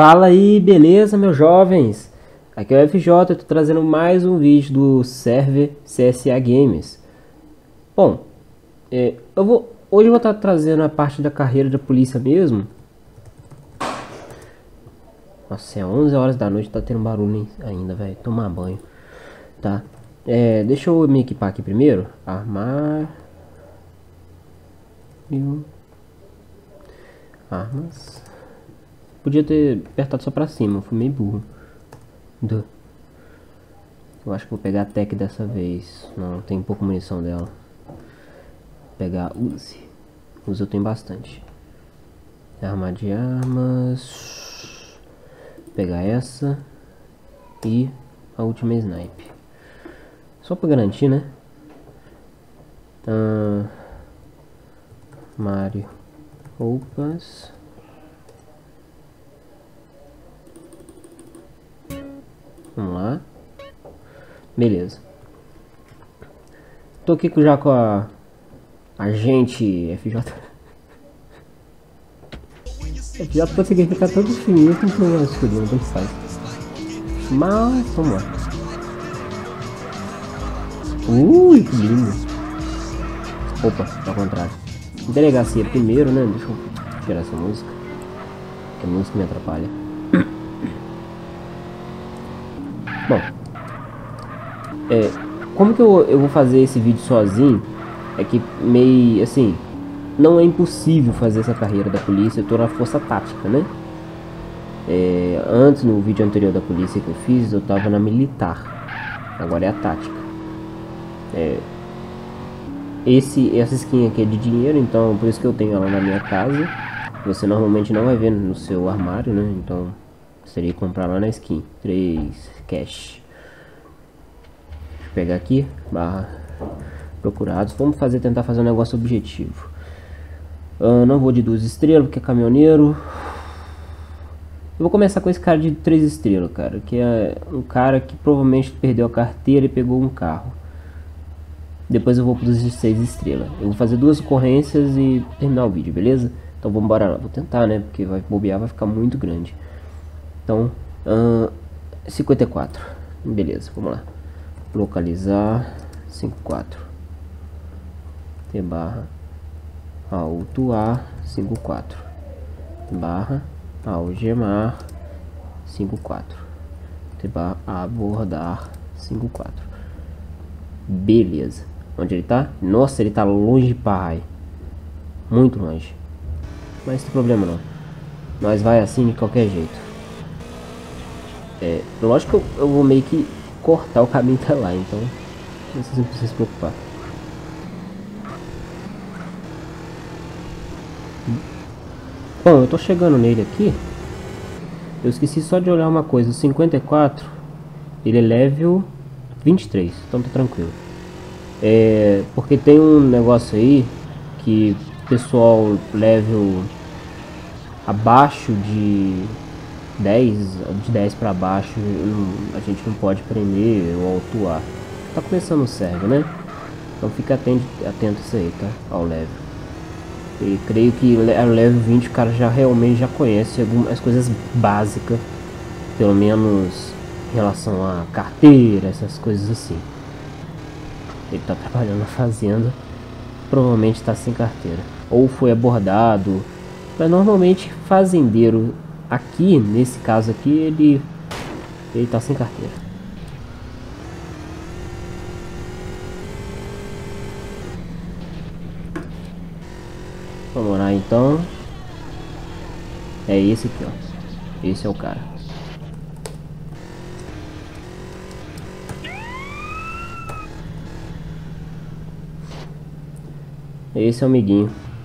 Fala aí, beleza, meus jovens? Aqui é o FJ, eu tô trazendo mais um vídeo do server CSA Games. Bom, hoje eu vou estar trazendo a parte da carreira da polícia mesmo. Nossa, é 11 horas da noite, tá tendo barulho ainda, velho. Tomar banho, tá? Deixa eu me equipar aqui primeiro. Armário. Armas. Podia ter apertado só pra cima, fui meio burro. Eu acho que vou pegar a Tech dessa vez. Não, tem pouca munição dela. Vou pegar Uzi. Uzi eu tenho bastante. Arma de armas. Vou pegar essa. E a última snipe. Só pra garantir, né? Mario. Roupas. Vamos lá. Beleza. Tô aqui já com a agente FJ. FJ consegui ficar todo fininho com o escurinho, não faz. Mas vamos lá. Ui, que lindo. Opa, ao contrário. Delegacia primeiro, né? Deixa eu tirar essa música. Que a música me atrapalha. Bom. Como que eu vou fazer esse vídeo sozinho? É que meio assim, não é impossível fazer essa carreira da polícia. Eu tô na força tática, né? Antes, no vídeo anterior da polícia que eu fiz, eu tava na militar. Agora é a tática. Essa skin aqui é de dinheiro, então por isso que eu tenho ela na minha casa. Você normalmente não vai ver no seu armário, né? Então seria comprar lá na skin. 3 cash. Pegar aqui, barra procurados. Vamos tentar fazer um negócio objetivo. Não vou de 2 estrelas porque é caminhoneiro. Eu vou começar com esse cara de 3 estrelas, cara, que é um cara que provavelmente perdeu a carteira e pegou um carro. Depois eu vou para os 6 estrelas. Eu vou fazer 2 ocorrências e terminar o vídeo, beleza? Então vamos embora lá. Vou tentar, né, porque vai bobear, vai ficar muito grande. Então 54. Beleza, vamos lá. Localizar 54. T barra autuar 54 barra algemar 54 T barra abordar 54. Beleza. Onde ele tá? Nossa, ele tá longe pra raio. Muito longe. Mas não tem problema não. Nós vai assim de qualquer jeito. Lógico que eu vou meio que cortar o caminho até lá, então vocês não precisam se preocupar. Bom, eu tô chegando nele aqui. Eu esqueci só de olhar uma coisa. O 54 ele é level 23, então tá tranquilo. Porque tem um negócio aí que pessoal level abaixo de 10 para baixo, a gente não pode prender ou autuar. Tá começando o server, né? Então fica atento a isso aí, tá? Ao level. E creio que a level 20 o cara já realmente já conhece algumas coisas básicas, pelo menos em relação a carteira, essas coisas assim. Ele tá trabalhando na fazenda, provavelmente está sem carteira ou foi abordado, mas normalmente fazendeiro aqui, nesse caso aqui, ele tá sem carteira. Vamos lá então. É esse aqui, ó. Esse é o cara. Esse é o amiguinho.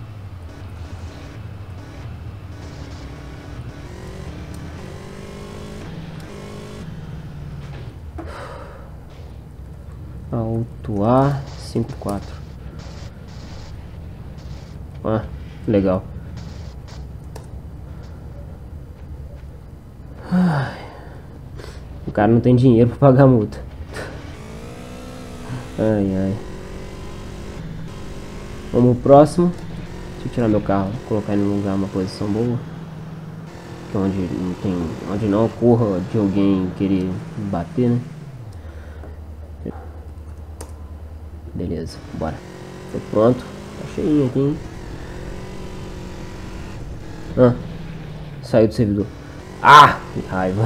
Autuar 54. Ah, legal. O cara não tem dinheiro para pagar a multa. Ai, ai. Vamos pro próximo. Deixa eu tirar meu carro, colocar ele no lugar, uma posição boa. que é onde não tem, onde não ocorra de alguém querer bater, né? Beleza, bora. Tô pronto. Tá cheinho aqui, hein? Ah, saiu do servidor. Ah, que raiva.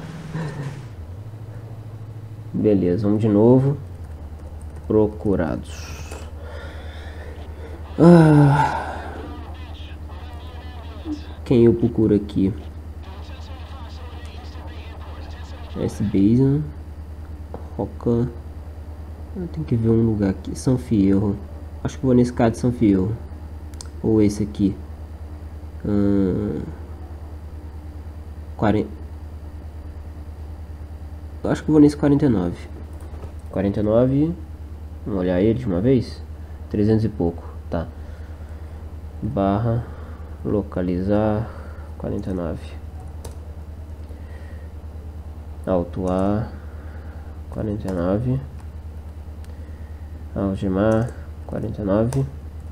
Beleza, vamos de novo. Procurados. Quem eu procuro aqui? S-Basin. Roca. Eu tenho que ver um lugar aqui. São Fierro. Acho que vou nesse cara de São Fierro. Ou esse aqui. 40. Eu acho que vou nesse 49. 49. Vamos olhar ele de uma vez. 300 e pouco. Tá. Barra. Localizar. 49. Autuar. 49. Algemar. 49.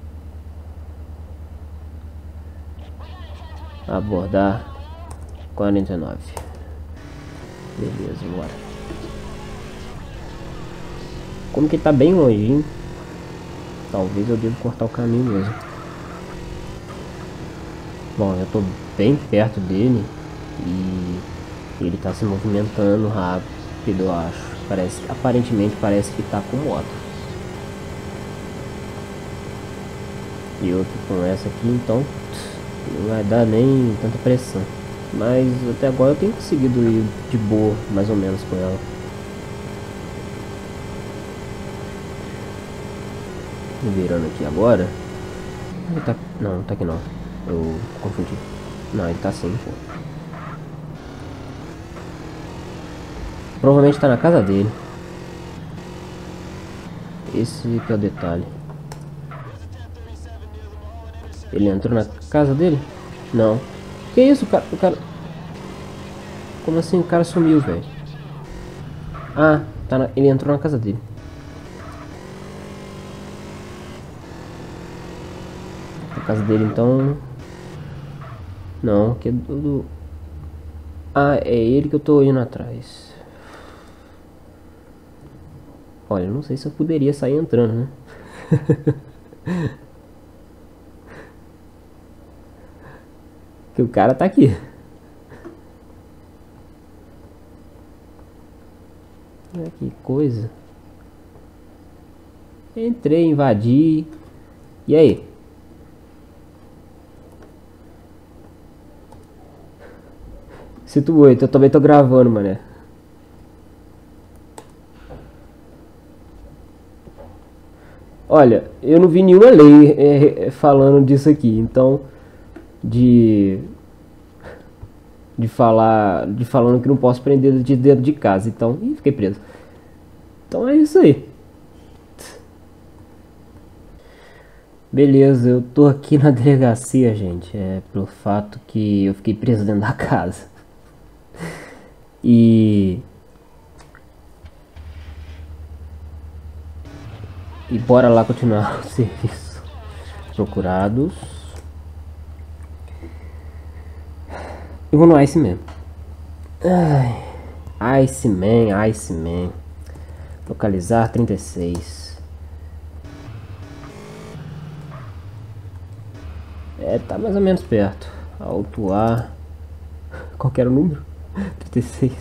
Abordar. 49. Beleza, bora. Como que tá bem longinho, talvez eu devo cortar o caminho mesmo. Bom, eu tô bem perto dele e ele tá se movimentando rápido, eu acho. Aparentemente parece que tá com moto. E eu tô com essa aqui, então não vai dar nem tanta pressão. Mas até agora eu tenho conseguido ir de boa, mais ou menos, com ela. Virando aqui agora. Ele tá... Não, não tá aqui não. Eu confundi. Não, ele tá assim, pô. Provavelmente tá na casa dele. Esse que é o detalhe. Ele entrou na casa dele? Não. Que isso, o cara... Como assim o cara sumiu, velho? Ah, ele entrou na casa dele. A casa dele, então... Não, que é do... Ah, é ele que eu tô indo atrás. Olha, eu não sei se eu poderia sair entrando, né? Que o cara tá aqui. Olha que coisa. Entrei, invadi. E aí? Sinto muito, eu também tô gravando, mané. Olha, eu não vi nenhuma lei falando disso aqui, então de falando que não posso prender de dentro de casa, então, fiquei preso. Então é isso aí. Beleza, eu tô aqui na delegacia, gente, pelo fato que eu fiquei preso dentro da casa. E bora lá continuar o serviço. Procurados. Eu vou no Iceman. Iceman. Localizar 36. Tá mais ou menos perto. Autuar. Qual que era o número? 36.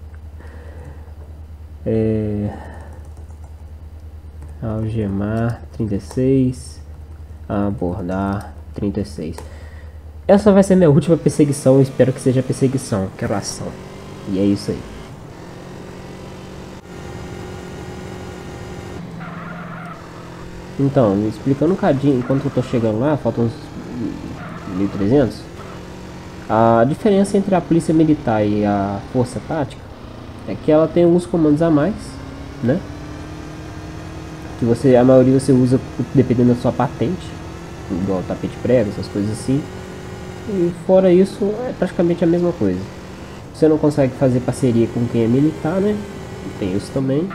Algemar 36. Abordar 36. Essa vai ser minha última perseguição. Eu espero que seja perseguição. Quero ação. E é isso aí. Então, me explicando um cadinho, enquanto eu tô chegando lá, faltam uns 1300. A diferença entre a polícia militar e a força tática é que ela tem alguns comandos a mais, né? Que a maioria você usa dependendo da sua patente, igual tapete prego, essas coisas assim. E fora isso, é praticamente a mesma coisa. Você não consegue fazer parceria com quem é militar, né? Tem isso também.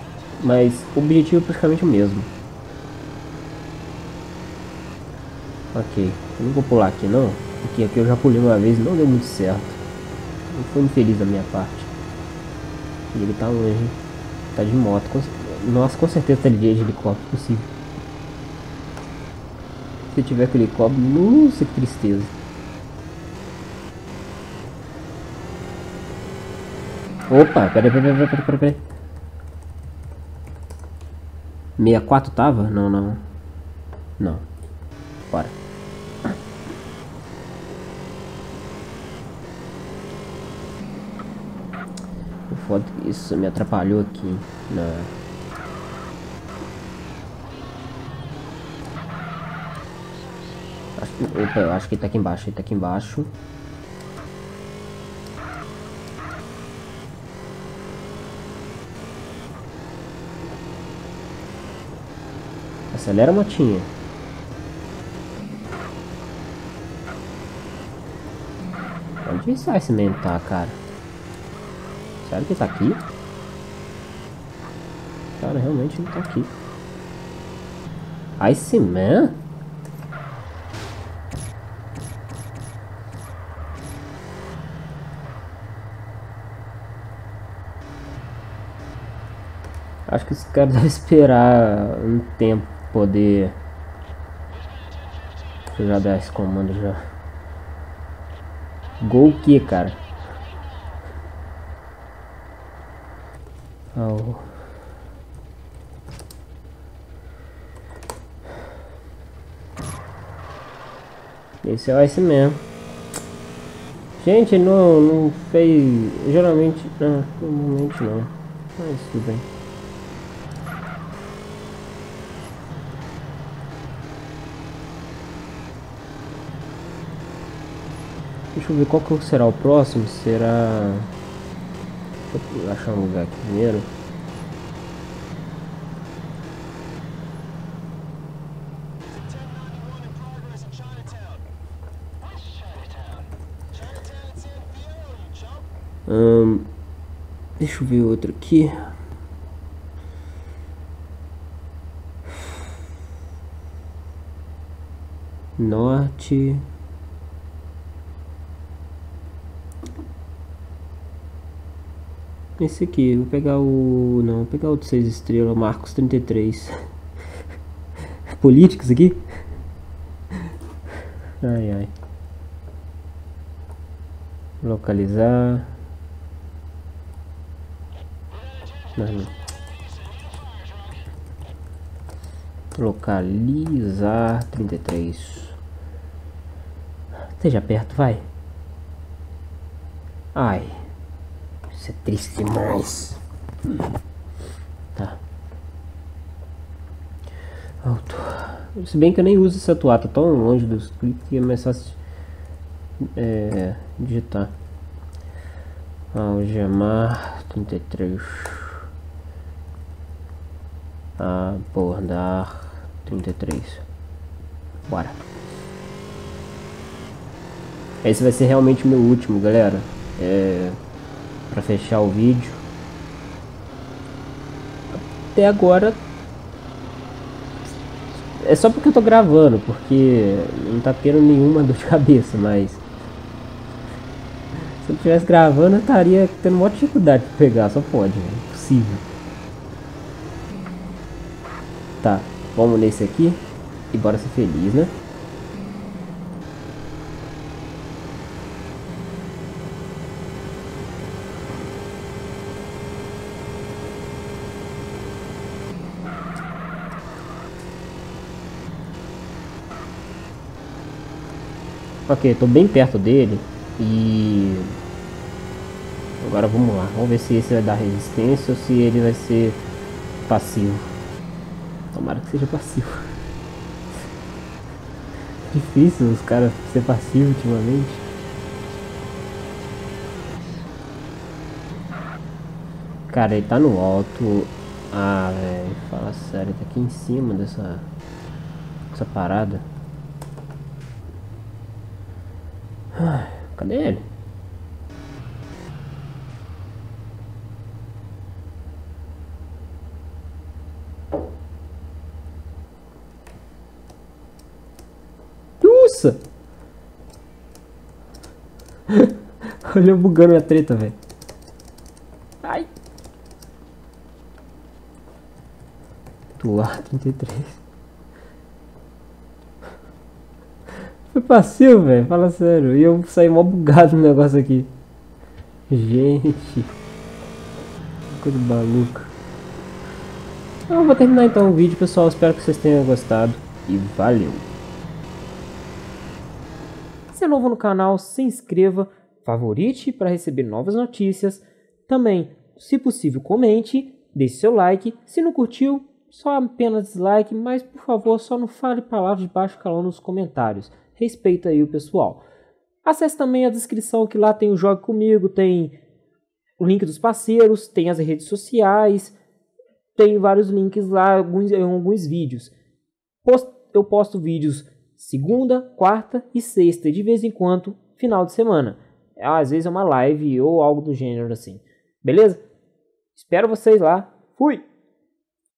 Mas o objetivo é praticamente o mesmo. Ok, eu não vou pular aqui não, porque aqui eu já pulei uma vez e não deu muito certo. Não foi infeliz da minha parte. E ele tá longe, tá de moto. Nossa, com certeza tá de helicóptero, possível. Se tiver com helicóptero, nossa, que tristeza. Opa, peraí. 64 tava? Não, não. Não. Bora. O foda que isso me atrapalhou aqui na... Opa, eu acho que ele tá aqui embaixo, ele tá aqui embaixo. Acelera a motinha. Onde esse Iceman tá, cara? Sério que ele tá aqui? Cara, realmente ele tá aqui. Iceman? Acho que esse cara deve esperar um tempo pra poder... Deixa eu já dar esse comando já. Gol o que, cara? Oh. Esse é o Iceman. Gente, ele não fez... Geralmente... Não, normalmente não. Mas tudo bem. Deixa eu ver qual que será o próximo. Será... Deixa eu achar um lugar aqui primeiro. Deixa eu ver outro aqui. Norte. Esse aqui, vou pegar o... Não, vou pegar o de 6 estrelas, Marcos 33. Políticos aqui? Ai, ai. Localizar. Não. Localizar 33. Esteja perto, vai. Ai. Isso é triste demais. Tá. Alto. Se bem que eu nem uso esse atuar, tá tão longe dos cliques que é mais fácil digitar. Algemar 33. Abordar 33. Bora. Esse vai ser realmente o meu último, galera. Pra fechar o vídeo. Até agora é só porque eu tô gravando, porque não tá tendo nenhuma dor de cabeça, mas se eu estivesse gravando eu estaria tendo uma dificuldade de pegar, só pode, né? Impossível. Tá, vamos nesse aqui e bora ser feliz, né? Ok, tô bem perto dele e agora vamos lá, vamos ver se esse vai dar resistência ou se ele vai ser passivo. Tomara que seja passivo. Difícil os caras ser passivo ultimamente. Cara, ele tá no alto. Ah, velho, fala sério, ele tá aqui em cima dessa parada. Ai, cadê ele? Nossa! Olha eu bugando a treta, velho. Ai! Do lado 33. Foi passivo, velho. Fala sério. E eu saí mó bugado no negócio aqui. Gente. Coisa maluca. Eu vou terminar então o vídeo, pessoal. Espero que vocês tenham gostado. E valeu! Se é novo no canal, se inscreva, favorite para receber novas notícias. Também, se possível, comente, deixe seu like. Se não curtiu, só apenas dislike, mas por favor, só não fale palavras de baixo calão nos comentários. Respeita aí o pessoal. Acesse também a descrição que lá tem o Jogue Comigo, tem o link dos parceiros, tem as redes sociais, tem vários links lá em alguns vídeos. Eu posto vídeos segunda, quarta e sexta, e de vez em quando, final de semana. Às vezes é uma live ou algo do gênero assim. Beleza? Espero vocês lá. Fui!